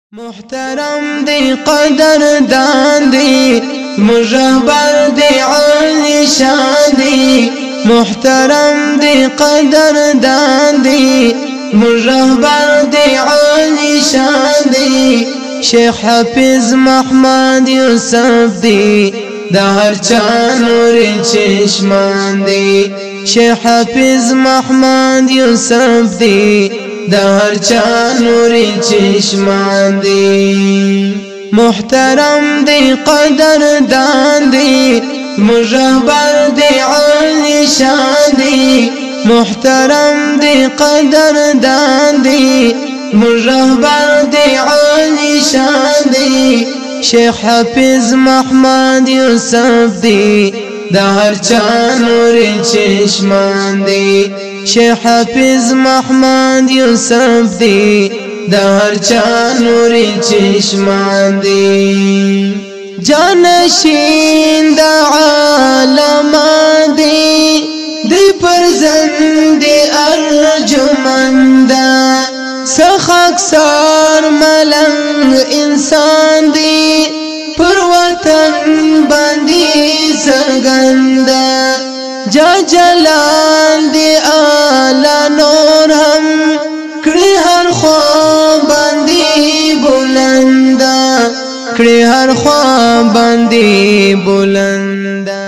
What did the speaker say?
محترم دی قدر دان دی مجبر دی عالی شان دی محترم دی قدر دان دی مجبر دی عالی شان دی شیخ حافظ محمد یوسف دی دا هر چا نور چشمان دی شیخ حافظ محمد یوسف دی دا هر چا نوری چشمان دی محترم دی قدر دان دی مجبر دی عالی شان دی محترم دی قدر دان دی مجبر دی عالی شان دی شیخ حافظ محمد یوسف دی دا هر چا نوری چشمان دی شیخ حافظ محمد یوسف دی دا هر چا نوری چشمان دی جانشین دا عالم دی دی پرزند ارجمند سخ اکثر ملنگ انسان دی پر وطن بندی سرگند جا جلال دی آلا نور ہم کڑی ہر خواہ بندی بلند کڑی ہر خواہ بندی بلند